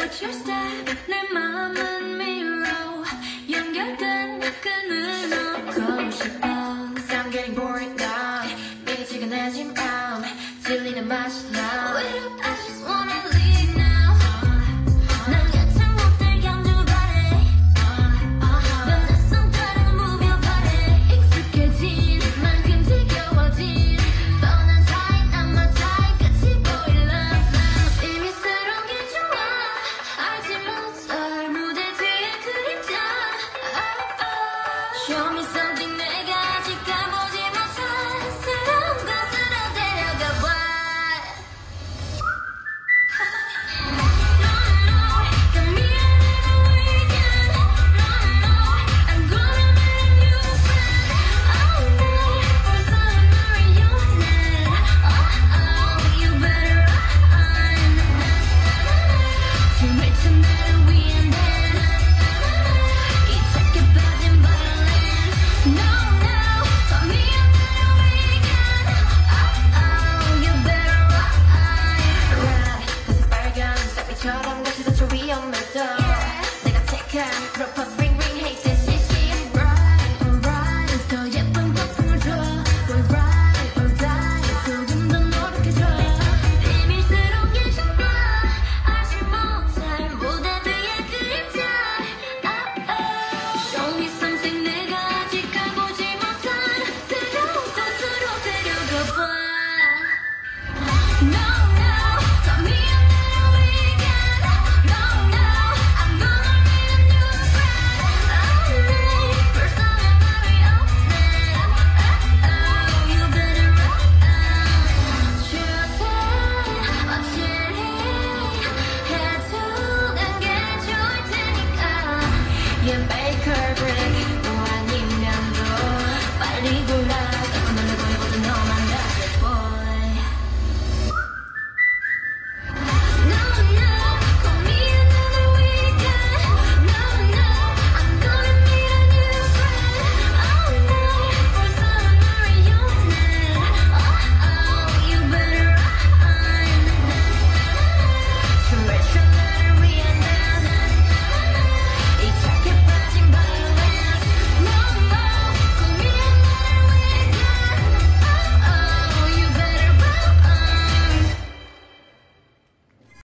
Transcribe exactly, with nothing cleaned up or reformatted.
Watch your step 내 맘은 mirror 연결된 끈을 놓고 싶어 Cause I'm getting bored now 미지근해진 밤 질리는 맛이 나 Wait up, I just wanna leave now 난 야창 못들 견뎌 body 넌 낯선 다른 move your body 익숙해진 만큼 지겨워진 뻔한 사이 I'm not tired 끝이 보일라 이미 새로운 게 좋아 알지 못할 무대 뒤에 그림자 oh, oh. Show me something 내가 아직 가보지 못한 새로운 곳으로 데려가 봐 처럼 다시 더 위험해져 내가 택한 프로포즈